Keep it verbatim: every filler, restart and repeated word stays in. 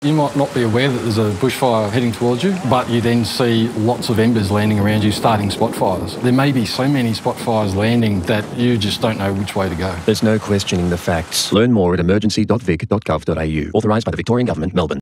You might not be aware that there's a bushfire heading towards you, but you then see lots of embers landing around you, starting spot fires. There may be so many spot fires landing that you just don't know which way to go. There's no questioning the facts. Learn more at emergency dot vic dot gov dot a u. Authorised by the Victorian Government, Melbourne.